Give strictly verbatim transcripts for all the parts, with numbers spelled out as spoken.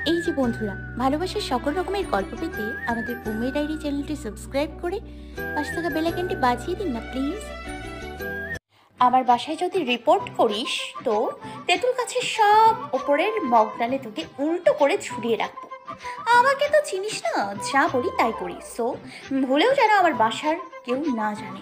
এই যে বন্ধুরা, ভালোবাসার সকল রকমের গল্প পেতে আমাদের বুমের ডায়েরি চ্যানেলটি সাবস্ক্রাইব করে পাশে থাকা বেল আইকনটি বাজিয়ে দিন না প্লিজ। আমার বাসায় যদি রিপোর্ট করিস তো তেঁতুল গাছের সব ওপরের মগডালে তোকে উল্টো করে ঝুলিয়ে রাখবো। আমাকে তো চিনিস না, যা বলি তাই করি, সো ভুলেও যেন আমার বাসার কেউ না জানে।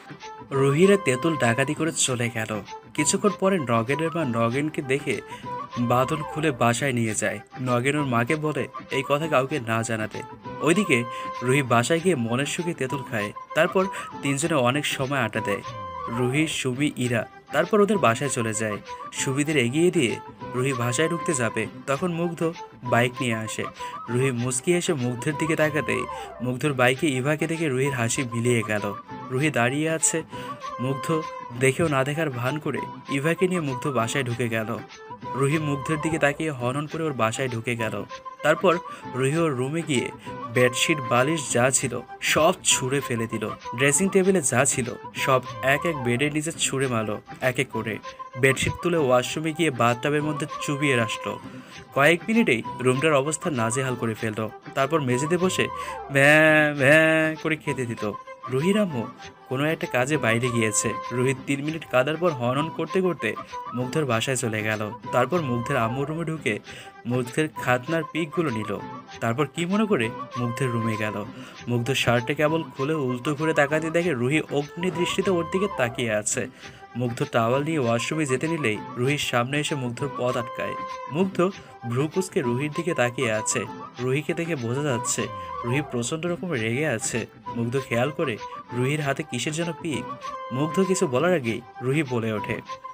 রুহিরা তেঁতুল ডাকাতি করে চলে গেল। কিছুক্ষণ পরে নগেনের মা নগেনকে দেখে বাঁধন খুলে বাসায় নিয়ে যায়। নগেন ওর মাকে বলে এই কথা কাউকে না জানাতে। ওইদিকে রুহি বাসায় গিয়ে মনের সুখে তেঁতুল খায়। তারপর তিনজনে অনেক সময় আড্ডা দেয়। রুহি, সুমি, ইরা তারপর ওদের বাসায় চলে যায়। সুবিদের এগিয়ে দিয়ে রুহি বাসায় ঢুকতে যাবে, তখন মুগ্ধ বাইক নিয়ে আসে। রুহি মুচকি এসে মুগ্ধের দিকে তাকাতেই মুগ্ধর বাইকে ইভাকে দেখে রুহির হাসি মিলিয়ে গেল। রুহি দাঁড়িয়ে আছে। মুগ্ধ দেখেও না দেখার ভান করে ইভাকে নিয়ে মুগ্ধ বাসায় ঢুকে গেল। রুহি মুগ্ধের দিকে তাকিয়ে হনন করে ওর বাসায় ঢুকে গেল। তারপর রুহি ওর রুমে গিয়ে বেডশিট, বালিশ যা ছিল সব ছুঁড়ে ফেলে দিল। ড্রেসিং টেবিলে যা ছিল সব এক এক বেডের নিচে ছুঁড়ে মারল এক এক করে। বেডশিট তুলে ওয়াশরুমে গিয়ে বাথটাবের মধ্যে চুবিয়ে রাখলো। কয়েক মিনিটেই রুমটার অবস্থা নাজেহাল করে ফেলল। তারপর মেঝেতে বসে ভ্যাঁ ভ্যাঁ করে খেতে দিত। রুহির আম্মু কোনো একটা কাজে বাইরে গিয়েছে। রোহিত তিন মিনিট কাদার পর হনন করতে করতে মুগ্ধের বাসায় চলে গেল। তারপর মুগ্ধের আম্মুর রুমে ঢুকে মুগ্ধের খাতনার পিকগুলো নিল। তারপর কি মনে করে মুগ্ধের রুমে গেল। মুগ্ধ শার্টটা কেবল খুলে উল্টো ঘুরে তাকাতে দেখে রুহি অগ্নি দৃষ্টিতে ওর দিকে তাকিয়ে আছে। মুগ্ধ টাওয়াল নিয়ে ওয়াশরুমে যেতে নিলেই রুহির সামনে এসে মুগ্ধর পথ আটকায়। মুগ্ধ ভ্রুকুচকে রুহির দিকে তাকিয়ে আছে। রুহিকে দেখে বোঝা যাচ্ছে রুহি প্রচণ্ড রকমের রেগে আছে। মুগ্ধ খেয়াল করে রুহির হাতে কিসের যেন পিক। মুগ্ধ কিছু বলার আগেই রুহি বলে ওঠে,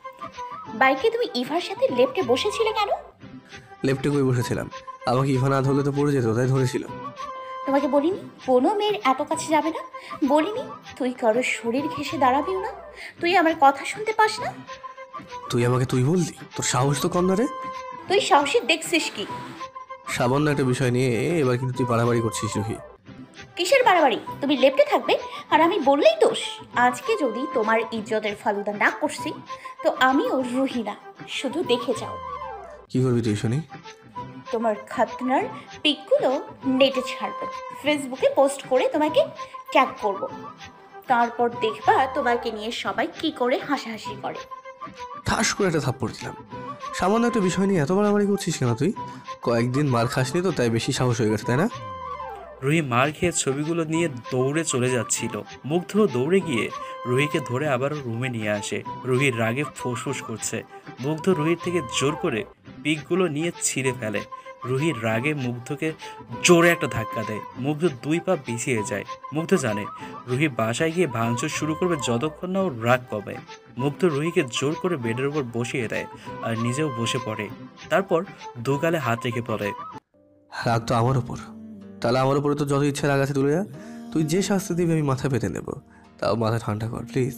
বাইকে তুমি ইভার সাথে লেফটে বসেছিলে কেন? লেফটে কই বসেছিলাম? আমাকে ইভা না ধরলে তো পড়ে যেত, তাই ধরেছিল। তোমাকে বলিনি কোনো মেয়ের এত কাছে যাবে না? বলিনি তুই কারোর শরীর ঘেঁষে দাঁড়াবিও না? তুই আমার কথা শুনতে পাস না? তুই আমাকে তুই বললি? তোর সাহস তো কম না রে। তুই সাহসী দেখছিস কি? সামান্য একটা বিষয় নিয়ে এবার কিন্তু তুই বাড়াবাড়ি করছিস রুহি। কিসের বাড়াবাড়ি? তুমি লেফটে থাকবে আর আমি বললেই দোষ? আজকে যদি তোমার ইজ্জতের ফালুদা না করছি তো আমিও রুহি না, শুধু দেখে যাও। কি করবি তুই শুনি? তোমার খাতনার পিকগুলো নেটে ছাড়বো, ফেসবুকে পোস্ট করে তোমাকে ট্যাগ করব। তারপর দেখবা তোমাকে নিয়ে সবাই কি করে হাসাহাসি করে। ঠাস করে একটা থাপ্পড় দিলাম। সামান্য একটা বিষয় নিয়ে এত বাড়াবাড়ি করছিস কেন তুই? কয়েকদিন মার খাসনি তো তাই বেশি সাহস হয়ে গেছে, তাই না? রুহি মার খেয়ে ছবিগুলো নিয়ে দৌড়ে চলে যাচ্ছিল। মুগ্ধ দৌড়ে গিয়ে রুহিকে ধরে আবারও রুমে নিয়ে আসে। রুহির রাগে ফোঁসফোঁস করছে। মুগ্ধ রুহির থেকে জোর করে পিকগুলো নিয়ে ছিঁড়ে ফেলে। রুহির রাগে মুগ্ধকে জোরে একটা ধাক্কা দেয়। মুগ্ধ দুই পা পিছিয়ে যায়। মুগ্ধ জানে রুহি বাসায় গিয়ে ভাঙচুর শুরু করবে যতক্ষণ না ওর রাগ কমে। মুগ্ধ রুহিকে জোর করে বেডের উপর বসিয়ে দেয় আর নিজেও বসে পড়ে। তারপর দু গালে হাত রেখে পড়ে, রাগ তো আমার ওপর, তাহলে আমার উপরে তো যত ইচ্ছে রাগ আছে তুলে যা। তুই যে শাস্তি দিবি আমি মাথা পেতে নেব, তাও মাথা ঠান্ডা কর প্লিজ।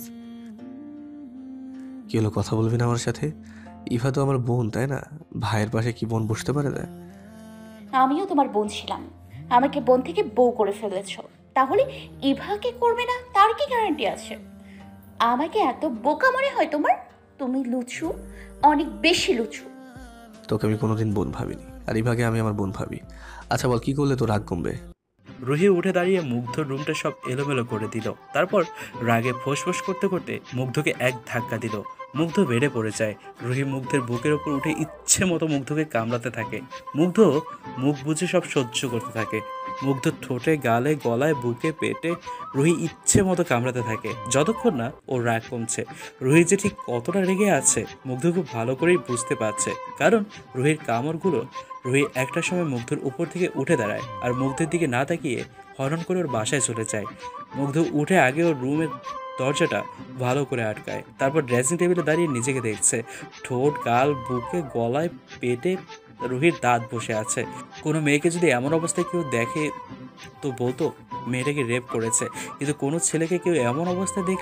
কি হলো, কথা বলবি না আমার সাথে? ইভা তো আমার বোন, তাই না? ভাইয়ের পাশে কি বোন বসতে পারে না? আমিও তোমার বোন ছিলাম, আমাকে বোন থেকে বউ করে ফেলেছ, তাহলে ইভাকে করবে না তার কি গ্যারান্টি আছে? আমাকে এত বোকা মনে হয় তোমার? তুমি লুচু, অনেক বেশি লুচু। তোকে আমি কোনোদিন বোন ভাবিনি, আর ইভাকে আমি আমার বোন ভাবি। আচ্ছা বল, কি করলে তোর রাগ কমবে? রুহি উঠে দাঁড়িয়ে মুগ্ধর রুমটা সব এলোমেলো করে দিল। তারপর রাগে ফোঁসফোঁস করতে করতে মুগ্ধকে এক ধাক্কা দিল। মুগ্ধ বেড়ে পড়ে যায়। রুহি মুগ্ধের বুকের ওপর উঠে ইচ্ছে মতো মুগ্ধকে কামড়াতে থাকে। মুগ্ধ মুখ বুঝে সব সহ্য করতে থাকে। মুগ্ধ ঠোঁটে, গালে, গলায়, বুকে, পেটে রুহি ইচ্ছে মতো কামড়াতে থাকে যতক্ষণ না ওর রাগ কমছে। রুহি যে ঠিক কতটা রেগে আছে মুগ্ধ খুব ভালো করেই বুঝতে পারছে, কারণ রুহির কামড়গুলো। রুহি একটা সময় মুগ্ধর উপর থেকে উঠে দাঁড়ায় আর মুগ্ধের দিকে না তাকিয়ে হরণ করে ওর বাসায় চলে যায়। মুগ্ধ উঠে আগে ওর রুমের দরজাটা ভালো করে আটকায়। তারপর ড্রেসিং টেবিলে দাঁড়িয়ে নিজেকে দেখছে। ঠোঁট, গাল, বুকে, গলায়, পেটে রুহির দাঁত বসে আছে। কোনো মেয়েকে যদি এমন অবস্থায় কেউ দেখে তো বলতো মেয়েটাকে রেপ করেছে, কিন্তু কোনো ছেলেকে কেউ এমন অবস্থায় দেখলে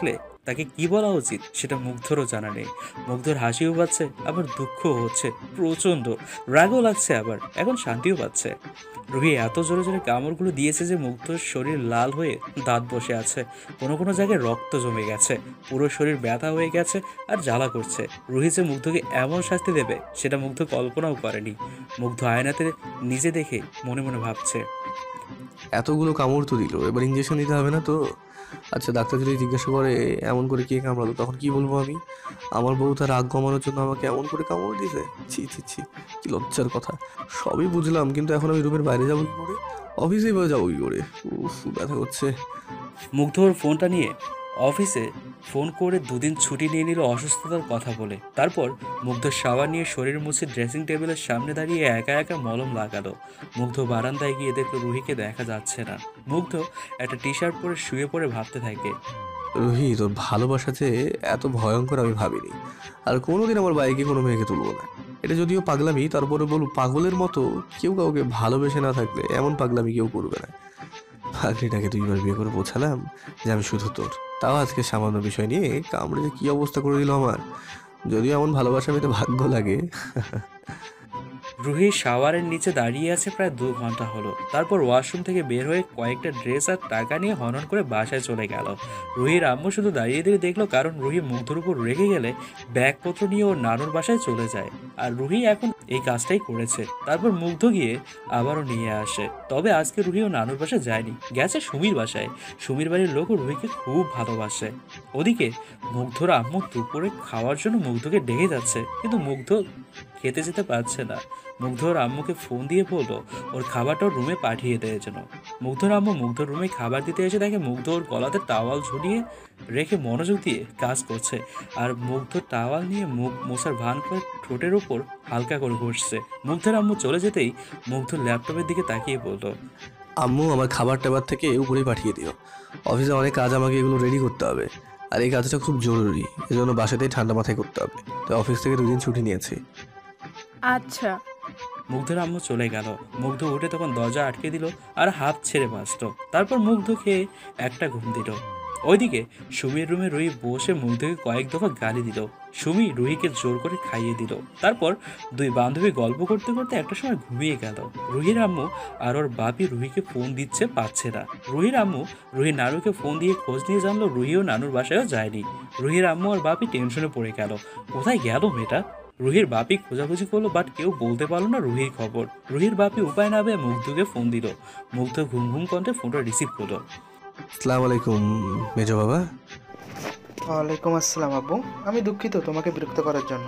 তাকে কি বলা উচিত সেটা মুগ্ধরও জানা নেই। মুগ্ধর হাসিও পাচ্ছে, আবার দুঃখও হচ্ছে প্রচণ্ড, রাগও লাগছে, আবার এখন শান্তিও পাচ্ছে। রুহি এত জোরে জোরে কামড়গুলো দিয়েছে যে মুগ্ধর শরীর লাল হয়ে দাঁত বসে আছে, কোনো কোনো জায়গায় রক্ত জমে গেছে, পুরো শরীর ব্যথা হয়ে গেছে আর জ্বালা করছে। রুহি যে মুগ্ধকে এমন শাস্তি দেবে সেটা মুগ্ধ কল্পনাও করেনি। মুগ্ধ আয়নাতে নিজে দেখে মনে মনে ভাবছে, এতগুলো কামড় তো দিল, এবার ইঞ্জেকশন দিতে হবে না তো? আচ্ছা, ডাক্তার যদি জিজ্ঞাসা করে এমন করে কে কামড়ালো, তখন কি বলবো আমি? আমার বউ তার রাগ কমানোর জন্য আমাকে এমন করে কামড় দিয়েছে? ছি ছি ছি, কি লজ্জার কথা। সবই বুঝলাম, কিন্তু এখন আমি রুমের বাইরে যাবো কি করে? অফিসে বা যাবো কি করে? উফ, ব্যথা করছে। মুগ্ধ ওর ফোনটা নিয়ে অফিসে ফোন করে দুদিন ছুটি নিয়ে নিল অসুস্থতার কথা বলে। তারপর মুগ্ধ শাওয়ার নিয়ে শরীর মুছে ড্রেসিং টেবিলের সামনে দাঁড়িয়ে একা একা মলম লাগালো। মুগ্ধ বারান্দায় গিয়ে দেখলো রুহিকে দেখা যাচ্ছে না। মুগ্ধ একটা টি শার্ট পরে শুয়ে পড়ে ভাবতে থাকে, রুহি, তোর ভালোবাসা যে এত ভয়ঙ্কর আমি ভাবিনি। আর কোনোদিন আমার বাইকে কোনো মেয়েকে তুলবো না। এটা যদিও পাগলামি, তারপরে বলবো পাগলের মতো কেউ কাউকে ভালোবেসে না থাকলে এমন পাগলামি কেউ করবে না। পাগলিটাকে দুইবার বিয়ে করে বোঝালাম যে আমি শুধু তোর, তাও আজকে সামান্য বিষয় নিয়ে কামড়ে যে কি অবস্থা করে দিল আমার। যদিও এমন ভালোবাসা পেতে ভাগ্য লাগে। রুহি শাওয়ারের নিচে দাঁড়িয়ে আছে প্রায় দু ঘন্টা হলো। তারপর ওয়াশরুম থেকে বের হয়ে কয়েকটা ড্রেস আর টাকা নিয়ে হনন করে বাসায় চলে গেল। রুহির আম্মু শুধু দাঁড়িয়ে দিয়ে দেখলো, কারণ রুহি মুগ্ধর উপর রেগে গেলে ব্যাগপত্র নিয়ে ওর নানুর বাসায় চলে যায়। আর রুহি এখন এই কাজটাই করেছে। তারপর মুগ্ধ গিয়ে আবারও নিয়ে আসে। তবে আজকে রুহি ও নানুর বাসায় যায়নি, গেছে সুমির বাসায়। সুমির বাড়ির লোকও রুহিকে খুব ভালোবাসে। ওদিকে মুগ্ধর আম্মু দুপুরে খাওয়ার জন্য মুগ্ধকে ডেকে যাচ্ছে, কিন্তু মুগ্ধ খেতে যেতে পারছে না। মুগ্ধর আম্মুকে ফোন দিয়ে বললো ওর খাবারটা ওর রুমে পাঠিয়ে দেওয়ার জন্য। মুগ্ধর আম্মু মুগ্ধর রুমে খাবার দিতে এসে দেখে মুগ্ধ ওর গলাতে টাওয়াল ঝুলিয়ে রেখে মনোযোগ দিয়ে কাজ করছে। আর মুগ্ধ টাওয়াল নিয়ে মুখ মোছার ভান করে ঠোঁটের উপর হালকা করে ঘষছে। মুগ্ধর আম্মু চলে যেতেই মুগ্ধ ল্যাপটপের দিকে তাকিয়ে বলল, আম্মু, আমার খাবার টাবার থেকে উপরেই পাঠিয়ে দিও। অফিসে অনেক কাজ, আমাকে এগুলো রেডি করতে হবে। আর এই কাজটা খুব জরুরি, এজন্য বাসাতেই ঠান্ডা মাথায় করতে হবে। তাই অফিস থেকে দুদিন ছুটি নিয়েছি। আচ্ছা। মুগ্ধর আম্মু চলে গেল। মুগ্ধ উঠে তখন দরজা আটকে দিল আর হাত ছেড়ে বাঁচত। তারপর মুগ্ধ খেয়ে একটা ঘুম দিল। ওইদিকে সুমির রুমে রুহি বসে মুগ্ধকে কয়েক দফা গালি দিল। সুমি রুহিকে জোর করে খাইয়ে দিল। তারপর দুই বান্ধবী গল্প করতে করতে একটা সময় ঘুমিয়ে গেল। রুহির আম্মু আর ওর বাপি রুহিকে ফোন দিচ্ছে, পাচ্ছে না। রুহির আম্মু রুহির নানুকে ফোন দিয়ে খোঁজ নিয়ে জানলো রুহি ও নানুর বাসায়ও যায়নি। রুহির আম্মু আর বাপি টেনশনে পড়ে গেল, কোথায় গেল মেয়েটা। রুহির বাপি খোঁজাখুঁজি করলো, বাট কেউ বলতে পারলো না রুহির খবর। রুহির বাপি উপায় না পেয়ে মুগ্ধকে ফোন দিল। মুগ্ধ ঘুম ঘুম কণ্ঠে ফোনটা রিসিভ করলো। আসসালামু আলাইকুম মেজো বাবা। ওয়ালাইকুম আসসালাম আব্বু। আমি দুঃখিত তোমাকে বিরক্ত করার জন্য।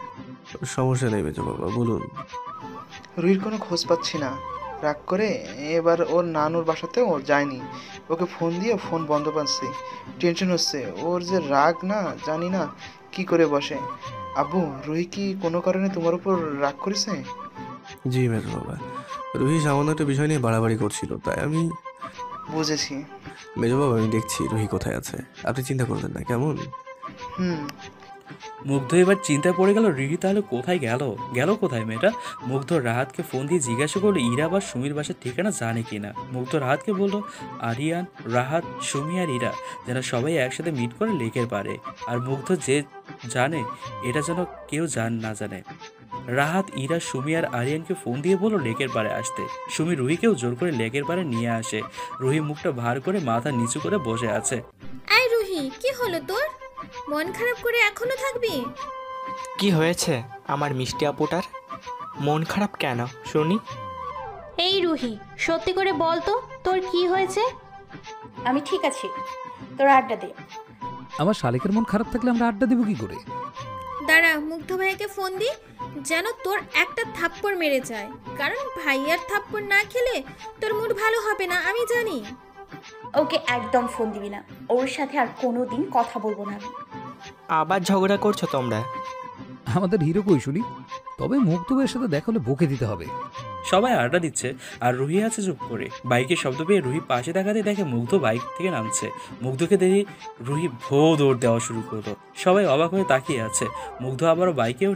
সমস্যা নেই মেজো বাবা, বলুন। রুহির কোনো খোঁজ পাচ্ছি না। রাগ করে এবার ওর নানুর বাসাতেও ও যায়নি। ওকে ফোন দিয়ে ফোন বন্ধ পাচ্ছি। টেনশন হচ্ছে, ওর যে রাগ না জানি না কি করে বসে। আব্বু, রুহি কি কোনো কারণে তোমার উপর রাগ করেছে? জি মেজো বাবা, রুহি সামান্য একটা বিষয় নিয়ে বাড়াবাড়ি করছিল, তাই আমি। বুঝেছি। মেজো বাবা, আমি দেখছি রুহি কোথায় আছে, আপনি চিন্তা করবেন না, কেমন? হুম। মুগ্ধ এবার চিন্তায় পড়ে গেল, রুহি তাহলে কোথায় গেল গেল কোথায় মেয়েটা। মুগ্ধ রাহাতকে ফোন দিয়ে জিজ্ঞাসা করলো ইরা বা সুমির বাসার ঠিকানা জানে কিনা। মুগ্ধ রাহাতকে বলল আরিয়ান, রাহাত, সুমি আর ইরা যেন সবাই একসাথে মিট করে লেকের পারে। আর মুগ্ধ যে জানে এটা যেন কেউ জান না জানে। রাহাত, ইরা, সুমি আর আরিয়ানকে ফোন দিয়ে বলল লেকের পাড়ে আসতে। সুমি রুহিকেও জোর করে লেকের পাড়ে নিয়ে আসে। রুহি মুখটা ভার করে মাথা নিচু করে বসে আছে। আই রুহি, কি হলো তোর? মন খারাপ করে এখনো থাকবি? কি হয়েছে আমার মিষ্টি আপুটার? মন খারাপ কেন শুনি? এই রুহি, সত্যি করে বল তো তোর কি হয়েছে? আমি ঠিক আছি, তোর আড্ডা দে। আমার শালিকের মন খারাপ থাকলে আমরা আড্ডা দেবো কি করে? দাঁড়া, মুগ্ধ ভাইকে ফোন দি, যেন তোর একটা থাপ্পড় মেরে যায়। কারণ ভাইয়ার থাপ্পড় না খেলে তোর মুড ভালো হবে না, আমি জানি। ওকে একদম ফোন দিবি না, ওর সাথে আর কোনো দিন কথা বলবো না আমি। আবার ঝগড়া করছো তোমরা? আমাদের হিরো কই শুনি? তবে মুগ্ধবের সাথে দেখা হলে বকে দিতে হবে। সবাই আড্ডা দিচ্ছে আর রুহি আছে চুপ করে। বাইকের শব্দ পেয়ে রুহি পাশে দেখাতে দেখে মুগ্ধ বাইক থেকে নামছে। মুগ্ধকে দেখে রুহি ভো দৌড় দেওয়া শুরু করলো। সবাই অবাক হয়ে তাকিয়ে আছে। মুগ্ধ আবারও বাইকে উঠে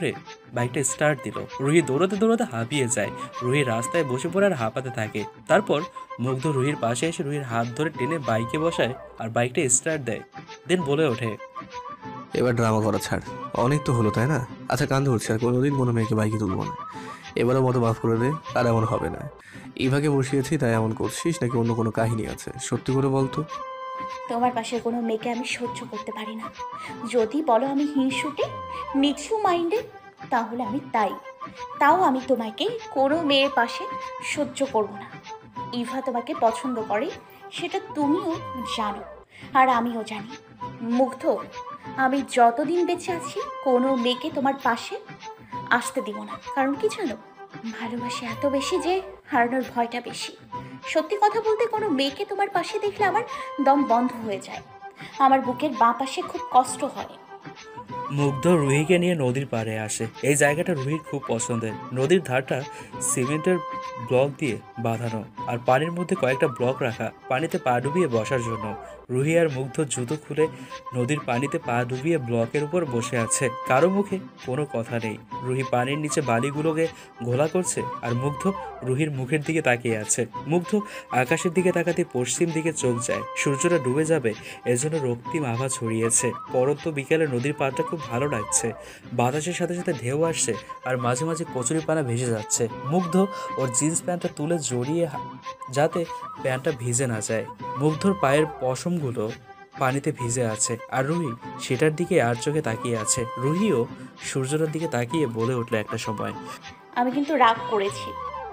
বাইকটা স্টার্ট দিল। রুহি দৌড়াতে দৌড়াতে হাঁপিয়ে যায়। রুহি রাস্তায় বসে পড়ে আর হাঁপাতে থাকে। তারপর মুগ্ধ রুহির পাশে এসে রুহির হাত ধরে টেনে বাইকে বসায় আর বাইকটা স্টার্ট দেয়। দেন বলে ওঠে, এবার ড্রামা করা ছাড়, অনেক তো হলো তাই না? আচ্ছা কান ধরছি, আর কোনোদিন কোনো মেয়েকে বাইকে তুলবো না। এবারও মতো মাফ করে দে, আর এমন হবে না। ইভাকে বসিয়েছি তাই এমন করছিস, নাকি অন্য কোনো কাহিনী আছে? সত্যি করে বলতো। তোমার পাশের কোনো মেয়েকে আমি সহ্য করতে পারি না। যদি বলো আমি হিংসুটে, নিচু মাইন্ডে, তাহলে আমি তাই। তাও আমি তোমাকে কোনো মেয়ের পাশে সহ্য করব না। ইভা তোমাকে পছন্দ করে, সেটা তুমিও জানো আর আমিও জানি। মুগ্ধ, আমি যতদিন বেঁচে আছি কোনো মেয়েকে তোমার পাশে আসতে দিব না। কারণ কি জানো, ভালোবাসা এত বেশি যে হারানোর ভয়টা বেশি। সত্যি কথা বলতে, কোনো মেয়েকে তোমার পাশে দেখলে আমার দম বন্ধ হয়ে যায়। আমার বুকের বাঁ পাশে খুব কষ্ট হয়। মুগ্ধ রুহিকে নিয়ে নদীর পাড়ে আসে। এই জায়গাটা রুহির খুব পছন্দের। নদীর ধারটা সিমেন্টের ব্লক দিয়ে বাঁধানো, আর পানির মধ্যে কয়েকটা ব্লক রাখা পানিতে পা ডুবিয়ে বসার জন্য। রুহি আর মুগ্ধ জুতো খুলে নদীর পানিতে পা ডুবিয়ে ব্লকের উপর বসে আছে। কারো মুখে কোনো কথা নেই। রুহি পানির নিচে বালিগুলোকে ঘোলা করছে আর মুগ্ধ রুহির মুখের দিকে তাকিয়ে আছে। মুগ্ধ আকাশের দিকে তাকাতে পশ্চিম দিকে চোখ যায়। সূর্যটা ডুবে যাবে এজন্য রক্তিম আভা ছড়িয়েছে। পরন্ত বিকেলে নদীর পাড়টা খুব ভালো লাগছে। বাতাসের সাথে সাথে ঢেউ আসছে আর মাঝে মাঝে কচুরি পানা ভেসে যাচ্ছে। মুগ্ধ ওর জিন্স প্যান্টটা তুলে জড়িয়ে হা- যাতে প্যান্টটা ভিজে না যায়। মুগ্ধর পায়ের পশমগুলো পানিতে ভিজে আছে আর রুহি সেটার দিকে আর চোখে তাকিয়ে আছে। রুহিও সূর্যটার দিকে তাকিয়ে বলে উঠলো একটা সময়, আমি কিন্তু রাগ করেছি।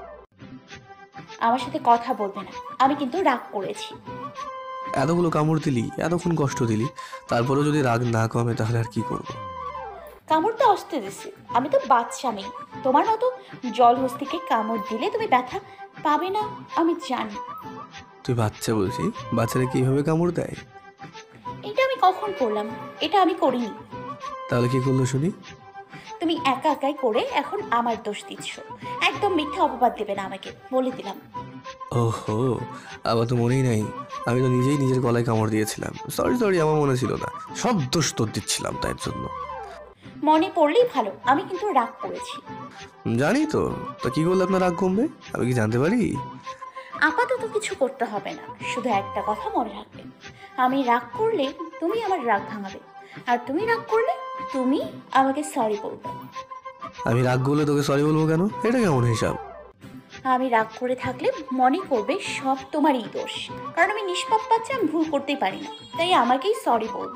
আমার সাথে কথা বলবে না। আমি কিন্তু রাগ করেছি। এতগুলো কামড় দিলি, এতক্ষণ কষ্ট দিলি, তারপরেও যদি রাগ না কমে তাহলে আর কি করবো? কামড় তো আসতে দিছি। আমি তো বাচ্চা মেয়ে। তোমার মতো জল হস্তিকে কামড় দিলে তুমি ব্যথা পাবে না, আমি জানি। তুই বাচ্চা বলছি? বাচ্চারা কিভাবে কামড় দেয়? এটা আমি কখন করলাম? এটা আমি করিনি। তাহলে কি করলো শুনি? তুমি একা একাই করে এখন আমার দোষ দিচ্ছ। একদম মিথ্যা অপবাদ দেবে না আমাকে, বলে দিলাম। ওহো, আবার তো মনেই নাই। আমি তো নিজেই নিজের গলায় কামড় দিয়েছিলাম। সরি সরি, আমার মনে ছিল না। সব দোষ তোর দিচ্ছিলাম তাই জন্য। মনে পড়লেই ভালো। আমি কিন্তু রাগ করেছি। জানি তো। তো কি করলে আপনার রাগ কমবে? আমি কি জানতে পারি? আপাতত কিছু করতে হবে না। শুধু একটা কথা মনে রাখবে, আমি রাগ করলে তুমি আমার রাগ ভাঙাবে, আর তুমি রাগ করলে তুমি আমাকে সরি বলবে। আমি রাগ করলে তোকে সরি বলবো কেন? এটা কেমন হিসাব? আমি রাগ করে থাকলে মনে করবে সব তোমারই দোষ। কারণ আমি নিষ্পাপ বাচ্চা, আমি ভুল করতেই পারি না, তাই আমাকেই সরি বলবে।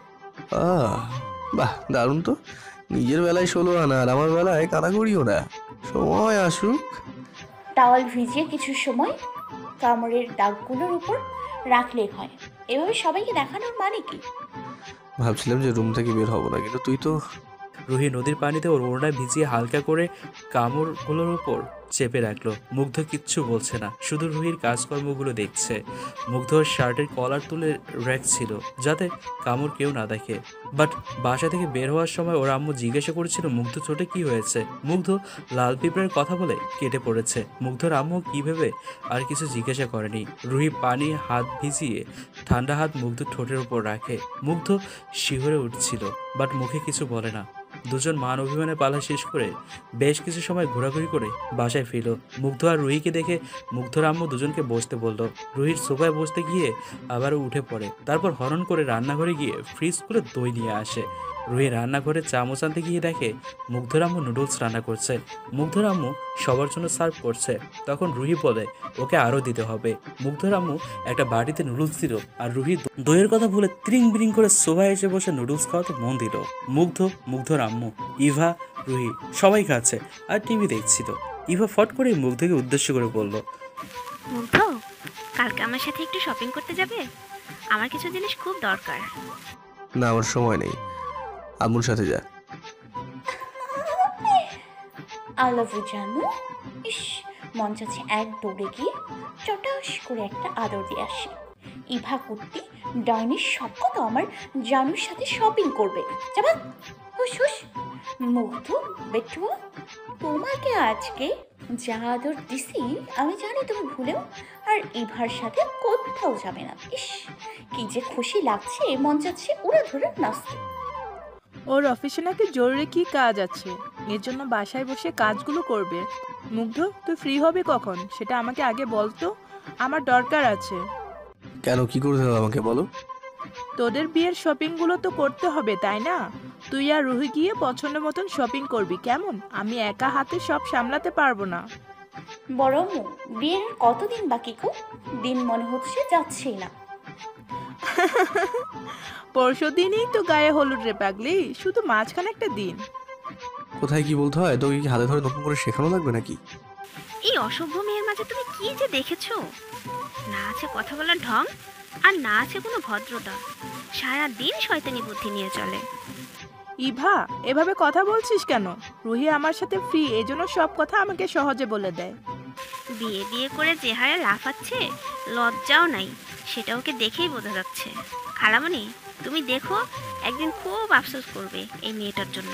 আহ, বাহ, দারুণ তো। নিজের বেলায় ষোলো আনা আর আমার বেলায় কানাকড়িও না। সময় আসুক। টাওয়াল ভিজিয়ে কিছু সময় কামড়ের দাগগুলোর উপর রাখলেই হয়। এভাবে সবাইকে দেখানোর মানে কি? ভাবছিলাম যে রুম থেকে বের হবো না, কিন্তু তুই তো। রুহি নদীর পানিতে ওর ওড়নায় ভিজিয়ে হালকা করে কামড়গুলোর উপর চেপে রাখলো। মুগ্ধ কিচ্ছু বলছে না, শুধু রুহির কাজকর্মগুলো দেখছে। মুগ্ধ ওর শার্টের কলার তুলে রাখছিল যাতে কামড় কেউ না দেখে। বাট বাসা থেকে বের হওয়ার সময় ওর আম্মু জিজ্ঞাসা করেছিল মুগ্ধ চোটে কি হয়েছে। মুগ্ধ লাল পিঁপড়ের কথা বলে কেটে পড়েছে। মুগ্ধর আম্মু কি ভেবে আর কিছু জিজ্ঞাসা করেনি। রুহি পানি হাত ভিজিয়ে ঠান্ডা হাত মুগ্ধ ঠোঁটের উপর রাখে। মুগ্ধ শিহরে উঠছিল বাট মুখে কিছু বলে না। দুজন মান অভিমানের পালা শেষ করে বেশ কিছু সময় ঘোরাঘুরি করে বাসায় ফিরল। মুগ্ধ আর রুহিকে দেখে মুগ্ধর আম্মু দুজনকে বসতে বলল। রুহির সোফায় বসতে গিয়ে আবারও উঠে পড়ে। তারপর হরণ করে রান্নাঘরে গিয়ে ফ্রিজ করে দই নিয়ে আসে। রুহি রান্নাঘরে চামচ আনতে গিয়ে দেখে মুগ্ধর আম্মু নুডলস রান্না করছে। মুগ্ধর আম্মু সবার জন্য সার্ভ করছে। তখন রুহি বলে ওকে আরও দিতে হবে। মুগ্ধর আম্মু একটা বাটিতে নুডলস দিল আর রুহি দইয়ের কথা বলে ত্রিং বিরিং করে সোফায় এসে বসে নুডলস খাওয়াতে মন দিল। মুগ্ধ, মুগ্ধর আম্মু, ইভা, রুহি সবাই খাচ্ছে আর টিভি দেখছিল। ইভা ফট করে মুগ্ধকে উদ্দেশ্য করে বলল, মুগ্ধ, কালকে আমার সাথে একটু শপিং করতে যাবে? আমার কিছু জিনিস খুব দরকার। না, আমার সময় নেই। আম্মুর সাথে যা। আই লাভ ইউ জানু। ইস, মন চাচ্ছে এক দৌড়ে গিয়ে চটাস করে একটা আদর দিয়ে আসে। ইভা কুর্তি ডাইনির সব তো আমার জানুর সাথে শপিং করবে। যাবা হুস হুস। মুগ্ধ বেটুয়া, তোমাকে আজকে যা আদর দিছি আমি জানি তুমি ভুলেও আর ইভার সাথে কোথাও যাবে না। ইস, কি যে খুশি লাগছে, মন চাচ্ছে উড়ে ধরে নাচতে। ওর অফিসে নাকি জরুরি কি কাজ আছে। এর জন্য বাসায় বসে কাজগুলো করবে। মুগ্ধ, তুই ফ্রি হবি কখন সেটা আমাকে আগে বল তো, আমার দরকার আছে। কেন, কি করতে হবে আমাকে বলো? তোদের বিয়ের শপিংগুলো তো করতে হবে, তাই না? তুই আর রুহি গিয়ে পছন্দ মতন শপিং করবি, কেমন? আমি একা হাতে সব সামলাতে পারবো না। বড় আম্মু, বিয়ের আর কতদিন বাকি গো? দিন মনে হচ্ছে যাচ্ছেই না। পরশু দিনই তো গায়ে হলুদ রে পাগলি, শুধু মাঝখানে একটা দিন। কোথায় কি বলতে হয় তোকে কি হাতে ধরে নতুন করে শেখানো লাগবে নাকি? এই অসভ্য মেয়ের মাঝে তুমি কি যে দেখেছো? না আছে কথা বলার ঢং, আর না আছে কোনো ভদ্রতা। সারা দিন শয়তানি বুদ্ধি নিয়ে চলে। ইভা, এভাবে কথা বলছিস কেন? রুহি আমার সাথে ফ্রি, এজন্য সব কথা আমাকে সহজে বলে দেয়। বিয়ে বিয়ে করে যে হারে লাফাচ্ছে, লজ্জাও নাই, সেটা ওকে দেখেই বোঝা যাচ্ছে। খালামণি, তুমি দেখো, একদিন খুব আফসোস করবে এই মেয়েটার জন্য।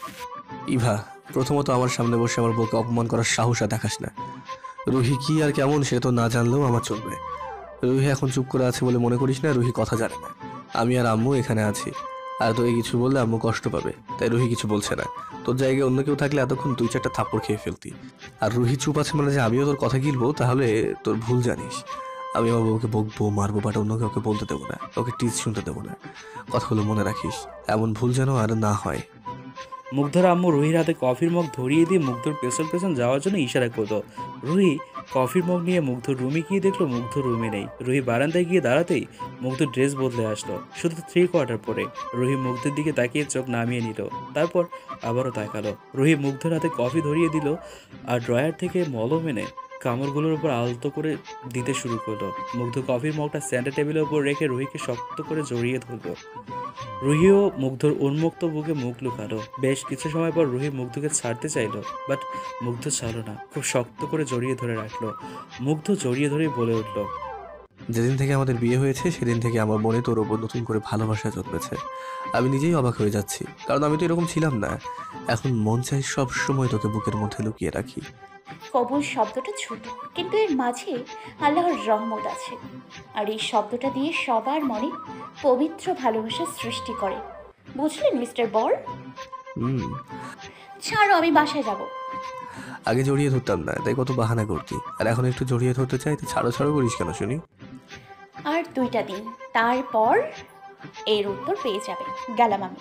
ইভা, প্রথমত আমার সামনে বসে আমার বউকে অপমান করার সাহস আর দেখাস না। রুহি কি আর কেমন সে তো না জানলেও আমার চলবে। রুহি এখন চুপ করে আছে বলে মনে করিস না রুহি কথা জানে না। আমি আর আম্মু এখানে আছি, আর তোকে কিছু বললে আম্মু কষ্ট পাবে, তাই রুহি কিছু বলছে না। তোর জায়গায় অন্য কেউ থাকলে এতক্ষণ দুই চারটা থাপ্পড় খেয়ে ফেলতি। আর রুহি চুপ আছে মানে যে আমিও তোর কথা গিলবো, তাহলে তোর ভুল জানিস। আমি আমার বউকে বকবো, মারবো, বাট অন্য কাউকে বলতে দেবো না, ওকে টিচ শুনতে দেবো না। কথাগুলো মনে রাখিস, এমন ভুল যেন আর না হয়। মুগ্ধর আম্মু রুহির হাতে কফির মগ ধরিয়ে দিয়ে মুগ্ধর পেছন পেছন যাওয়ার জন্য ইশারা করলো। রুহি কফির মগ নিয়ে মুগ্ধ রুমে গিয়ে দেখলো মুগ্ধ রুমে নেই। রুহি বারান্দায় গিয়ে দাঁড়াতেই মুগ্ধ ড্রেস বদলে আসলো, শুধু থ্রি কোয়ার্টার পরে। রুহি মুগ্ধের দিকে তাকিয়ে চোখ নামিয়ে নিল, তারপর আবারও তাকালো। রুহি মুগ্ধর হাতে কফি ধরিয়ে দিল আর ড্রয়ার থেকে মলম এনে কামড়গুলোর উপর আলতো করে দিতে শুরু করলো। মুগ্ধ কফির মগটা সেন্টার টেবিলের উপর রেখে রুহিকে শক্ত করে জড়িয়ে ধরলো। রুহিও মুগ্ধর উন্মুক্ত বুকে মুখ লুকালো। বেশ কিছু সময় পর রুহি মুগ্ধকে ছাড়তে চাইলো, বাট মুগ্ধ ছাড়লো না, খুব শক্ত করে জড়িয়ে ধরে রাখলো। মুগ্ধ জড়িয়ে ধরেই বলে উঠলো, যেদিন থেকে আমাদের বিয়ে হয়েছে সেদিন থেকে আমার মনে তোর ওপর নতুন করে ভালোবাসা জন্মেছে। আমি নিজেই অবাক হয়ে যাচ্ছি, কারণ আমি তো এরকম ছিলাম না। এখন মন চাই সব সময় তোকে বুকের মধ্যে লুকিয়ে রাখি। কবুল শব্দটা ছোট, কিন্তু এর মাঝে আল্লাহর রহমত আছে। আর এই শব্দটা দিয়ে সবার মনে পবিত্র ভালোবাসার সৃষ্টি করে। বুঝলেন মিস্টার বর? হুম। ছাড়ো, আমি বাসায় যাব। আগে জড়িয়ে ধরতাম না, তাই কত বাহানা করতি, আর এখন একটু জড়িয়ে ধরতে চাই তো ছাড়ো ছাড়ো করিস কেন শুনি? আর দুইটা দিন, তারপর এর উত্তর পেয়ে যাবে। গেলাম আমি।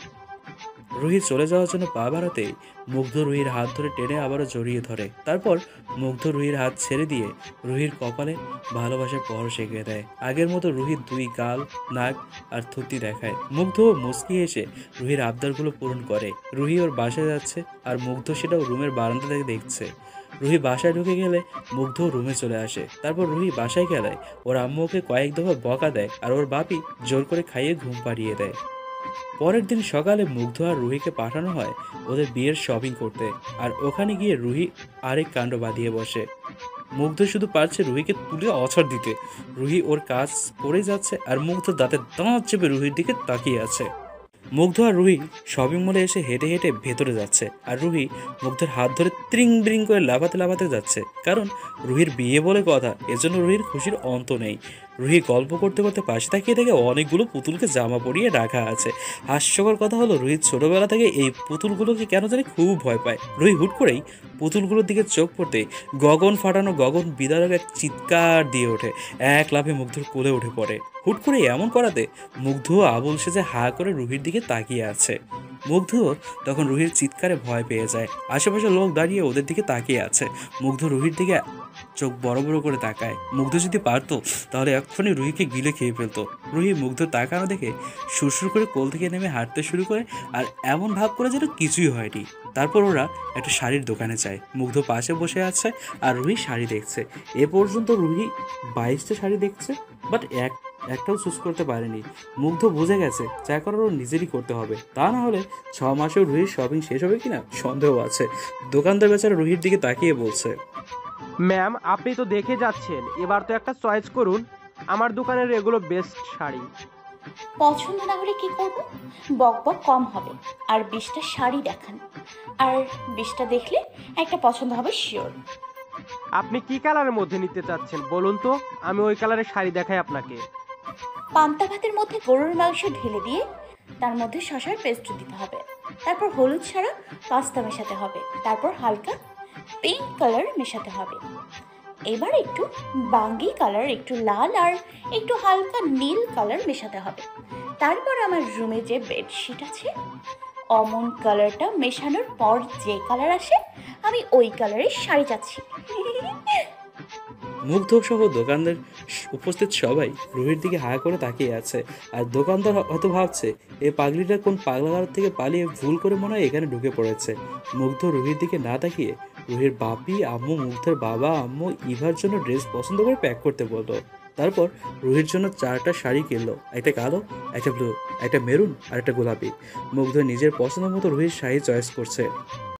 রুহি চলে যাওয়ার জন্য পা বাড়াতেই মুগ্ধ রুহির হাত ধরে টেনে আবারও জড়িয়ে ধরে। তারপর মুগ্ধ রুহির হাত ছেড়ে দিয়ে রুহির কপালে ভালোবাসার পরশ এগিয়ে দেয়। আগের মতো রুহির দুই গাল, নাক আর থুতনি দেখায়। মুগ্ধ মুচকি এসে রুহির আবদারগুলো পূরণ করে। রুহি ওর বাসায় যাচ্ছে আর মুগ্ধ সেটাও রুমের বারান্দা থেকে দেখছে। রুহি বাসায় ঢুকে গেলে মুগ্ধ রুমে চলে আসে। তারপর রুহি বাসায় গেলে ওর আম্মু ওকে কয়েক দফা বকা দেয় আর ওর বাপি জোর করে খাইয়ে ঘুম পাড়িয়ে দেয়। পরের দিন সকালে মুগ্ধ আর রুহিকে পাঠানো হয় ওদের বিয়ের শপিং করতে, আর ওখানে গিয়ে রুহি আরেক কাণ্ড বাঁধিয়ে বসে। মুগ্ধ শুধু পারছে রুহিকে তুলে অছড় দিতে। রুহি ওর কাজ করে যাচ্ছে আর মুগ্ধ দাঁতে দাঁত চেপে রুহির দিকে তাকিয়ে আছে। মুগ্ধ আর রুহি শপিং মলে এসে হেঁটে হেঁটে ভেতরে যাচ্ছে, আর রুহি মুগ্ধের হাত ধরে ত্রিং ব্রিং করে লাফাতে লাফাতে যাচ্ছে, কারণ রুহির বিয়ে বলে কথা, এজন্য রুহির খুশির অন্ত নেই। রুহি গল্প করতে করতে পাশে তাকিয়ে দেখে অনেকগুলো পুতুলকে জামা পরিয়ে রাখা আছে। হাস্যকর কথা হলো রুহি ছোটবেলা থেকে এই পুতুলগুলোকে কেন জানি খুব ভয় পায়। রুহি হুট করেই পুতুলগুলোর দিকে চোখ পড়তে গগন ফাটানো গগন বিদারক এক চিৎকার দিয়ে ওঠে, এক লাফে মুগ্ধর কোলে উঠে পড়ে। হুট করে এমন করাতে মুগ্ধ আবুল সেজে হা করে রুহির দিকে তাকিয়ে আছে। মুগ্ধ তখন রুহির চিৎকারে ভয় পেয়ে যায়। আশেপাশে লোক দাঁড়িয়ে ওদের দিকে তাকিয়ে আছে। মুগ্ধ রুহির দিকে চোখ বড় বড় করে তাকায়। মুগ্ধ যদি পারতো তাহলে এক্ষুনি রুহিকে গিলে খেয়ে ফেলতো। রুহি মুগ্ধ তাকানো দেখে সুরসুর করে কোল থেকে নেমে হাঁটতে শুরু করে, আর এমন ভাব করে যেন কিছুই হয়নি। তারপর ওরা একটা শাড়ির দোকানে যায়। মুগ্ধ পাশে বসে আছে আর রুহি শাড়ি দেখছে। এ পর্যন্ত রুহি বাইশটা শাড়ি দেখছে, বাট এক একটাও চুজ করতে পারেনি। মুগ্ধ বুঝে গেছে যা করার ওর নিজেরই করতে হবে, তা না হলে ছ মাসেও রুহির শপিং শেষ হবে কিনা সন্দেহ আছে। দোকানদার বেচারা রুহির দিকে তাকিয়ে বলছে, ম্যাম আপনি তো দেখে যাচ্ছেন, এবার তো একটা চয়েস করুন। আমার দোকানের এগুলো বেস্ট শাড়ি। পছন্দ না হলে কি করব? বক বক কম হবে। আর বিশটা শাড়ি দেখান, আর বিশটা দেখলে একটা পছন্দ হবে শিওর। আপনি কি কালারের মধ্যে নিতে চাচ্ছেন বলুন তো, আমি ওই কালারের শাড়ি দেখাই আপনাকে। পান্তা ভাতের মধ্যে গরুর মাংস ঢেলে দিয়ে তার মধ্যে শসার পেস্ট দিতে হবে। তারপর হলুদ ছাড়া পাস্তা মেশাতে হবে, তারপর হালকা পিঙ্ক কালার মেশাতে হবে, এবার একটু বাঙ্গি কালার, একটু লাল আর একটু হালকা নীল কালার মেশাতে হবে। তারপর আমার রুমে যে বেডশিট আছে অমন কালারটা মেশানোর পর যে কালার আসে আমি ওই কালারের শাড়ি চাচ্ছি। মুগ্ধ সহ দোকানদার উপস্থিত সবাই রুহির দিকে হাঁ করে তাকিয়ে আছে। আর দোকানদার হয়তো ভাবছে এই পাগলিটা কোন পাগলাগার থেকে পালিয়ে ভুল করে মনে হয় এখানে ঢুকে পড়েছে। মুগ্ধ রুহির দিকে না তাকিয়ে রুহির বাপি আম্মু মুগ্ধের বাবা আম্মু ইভার জন্য ড্রেস পছন্দ করে প্যাক করতে বললো। তারপর রুহির জন্য চারটা শাড়ি কিনলো, একটা কালো, একটা ব্লু, একটা মেরুন আর একটা গোলাপি। মুগ্ধ নিজের পছন্দ মতো রুহির শাড়ি চয়েস করছে।